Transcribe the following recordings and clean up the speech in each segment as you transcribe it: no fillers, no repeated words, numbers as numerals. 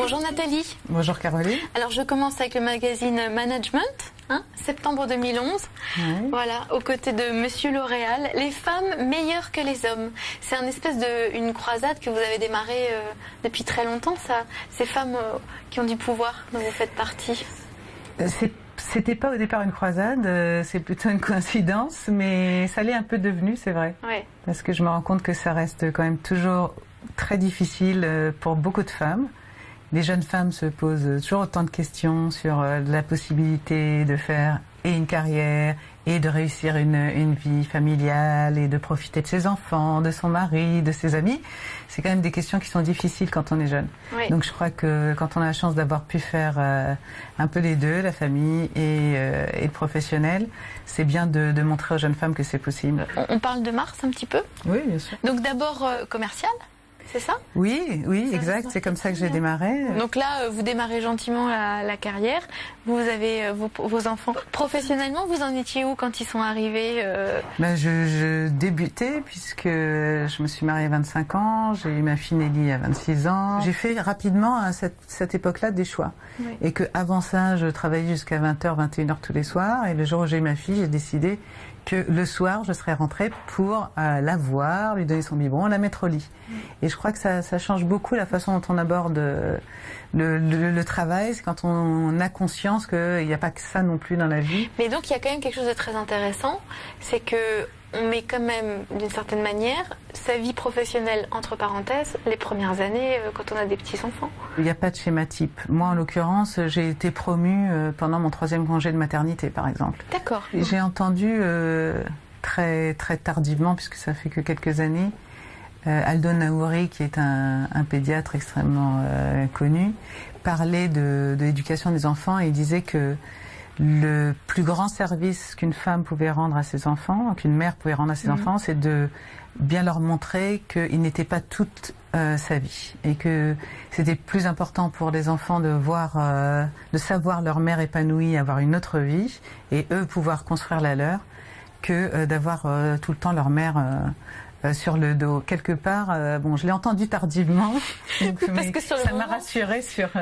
Bonjour Nathalie. Bonjour Caroline. Alors je commence avec le magazine Management, septembre 2011. Oui. Voilà, aux côtés de Monsieur L'Oréal, les femmes meilleures que les hommes. C'est une croisade que vous avez démarrée depuis très longtemps, ça. Ces femmes qui ont du pouvoir dont vous faites partie. C'était pas au départ une croisade, c'est plutôt une coïncidence, mais ça l'est un peu devenu, c'est vrai. Oui. Parce que je me rends compte que ça reste quand même toujours très difficile pour beaucoup de femmes. Les jeunes femmes se posent toujours autant de questions sur la possibilité de faire une carrière et de réussir une vie familiale et de profiter de ses enfants, de son mari, de ses amis. C'est quand même des questions qui sont difficiles quand on est jeune. Oui. Donc je crois que quand on a la chance d'avoir pu faire un peu les deux, la famille et le professionnel, c'est bien de montrer aux jeunes femmes que c'est possible. On parle de Mars un petit peu ? Oui, bien sûr. Donc d'abord commercial ? C'est ça ? Oui, exact. C'est comme ça que j'ai démarré. Donc là, vous démarrez gentiment la carrière. Vous avez vos enfants. Professionnellement, vous en étiez où quand ils sont arrivés Je débutais puisque je me suis mariée à 25 ans. J'ai eu ma fille Nelly à 26 ans. J'ai fait rapidement à cette époque-là des choix. Oui. Et qu'avant ça, je travaillais jusqu'à 20h, 21h tous les soirs. Et le jour où j'ai eu ma fille, j'ai décidé que le soir, je serais rentrée pour la voir, lui donner son biberon, la mettre au lit. Et je crois que ça change beaucoup la façon dont on aborde le travail. C'est quand on a conscience qu'il n'y a pas que ça non plus dans la vie. Mais donc, il y a quand même quelque chose de très intéressant, c'est que on met quand même, d'une certaine manière, sa vie professionnelle entre parenthèses les premières années quand on a des petits-enfants. Il n'y a pas de schéma type. Moi, en l'occurrence, j'ai été promue pendant mon 3e congé de maternité, par exemple. D'accord. J'ai entendu très, très tardivement, puisque ça fait que quelques années, Aldo Naouri, qui est un pédiatre extrêmement connu, parlait de l'éducation des enfants et il disait que le plus grand service qu'une femme pouvait rendre à ses enfants, qu'une mère pouvait rendre à ses enfants, c'est de bien leur montrer qu'ils n'étaient pas toute sa vie et que c'était plus important pour les enfants de savoir leur mère épanouie, avoir une autre vie et eux pouvoir construire la leur que d'avoir tout le temps leur mère sur le dos. Quelque part, je l'ai entendu tardivement, mais ça m'a rassurée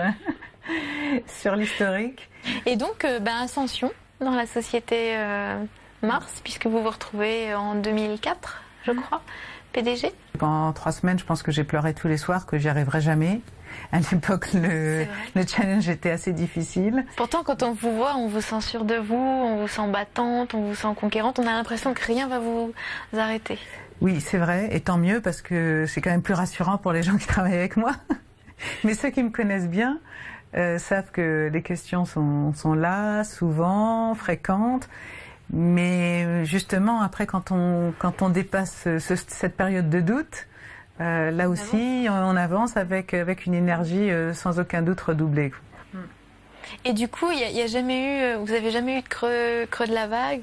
sur l'historique. Et donc, ascension dans la société Mars, puisque vous vous retrouvez en 2004, je crois, PDG. Pendant 3 semaines, je pense que j'ai pleuré tous les soirs, que j'y arriverais jamais. À l'époque, le challenge était assez difficile. Pourtant, quand on vous voit, on vous sent sûre de vous, on vous sent battante, on vous sent conquérante, on a l'impression que rien va vous arrêter. Oui, c'est vrai, et tant mieux, parce que c'est quand même plus rassurant pour les gens qui travaillent avec moi. Mais ceux qui me connaissent bien savent que les questions sont là, souvent, fréquentes. Mais justement, après, quand on dépasse cette période de doute, là aussi, on avance avec une énergie sans aucun doute redoublée. Et du coup, vous avez jamais eu de creux de la vague ?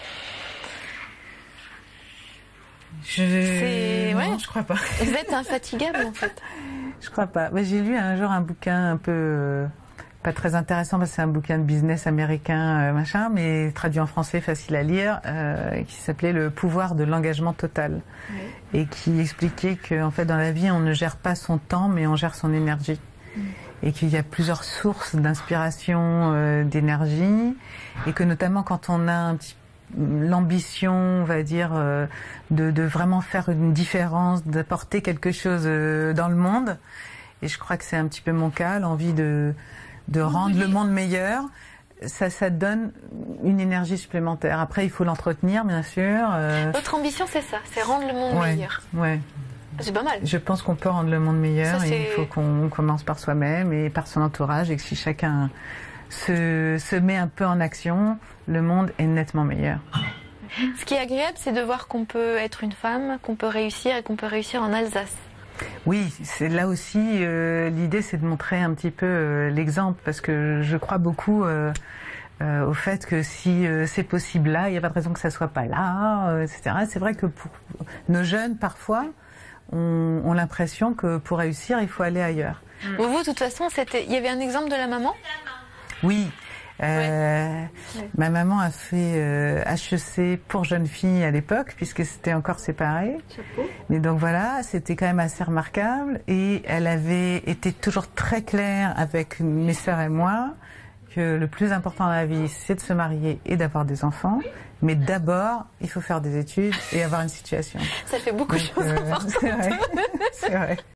Non, je crois pas. Vous êtes infatigable en fait. Je crois pas. J'ai lu un jour un bouquin un peu pas très intéressant parce que c'est un bouquin de business américain mais traduit en français, facile à lire, qui s'appelait Le pouvoir de l'engagement total, et qui expliquait que en fait dans la vie on ne gère pas son temps mais on gère son énergie. Et qu'il y a plusieurs sources d'inspiration, d'énergie, et que notamment quand on a l'ambition, on va dire, de vraiment faire une différence, d'apporter quelque chose dans le monde. Et je crois que c'est un petit peu mon cas, l'envie de rendre le monde meilleur. Ça donne une énergie supplémentaire. Après, il faut l'entretenir, bien sûr. Votre ambition, c'est ça, c'est rendre le monde meilleur. Ouais. C'est pas mal. Je pense qu'on peut rendre le monde meilleur, et il faut qu'on commence par soi-même et par son entourage, et que si chacun se met un peu en action, le monde est nettement meilleur. Ce qui est agréable, c'est de voir qu'on peut être une femme, qu'on peut réussir, et qu'on peut réussir en Alsace. Oui, c'est là aussi, l'idée c'est de montrer un petit peu l'exemple, parce que je crois beaucoup au fait que si c'est possible là, il n'y a pas de raison que ça soit pas là, etc. C'est vrai que pour nos jeunes, parfois, ont l'impression que pour réussir, il faut aller ailleurs. Vous, de toute façon, il y avait un exemple de la maman ? Oui, Ma maman a fait HEC pour jeunes filles à l'époque, puisque c'était encore séparé. Chapeau. Mais donc voilà, c'était quand même assez remarquable. Et elle avait été toujours très claire avec mes sœurs et moi que le plus important dans la vie, c'est de se marier et d'avoir des enfants. Mais d'abord, il faut faire des études et avoir une situation. Ça fait beaucoup de choses importantes. C'est vrai.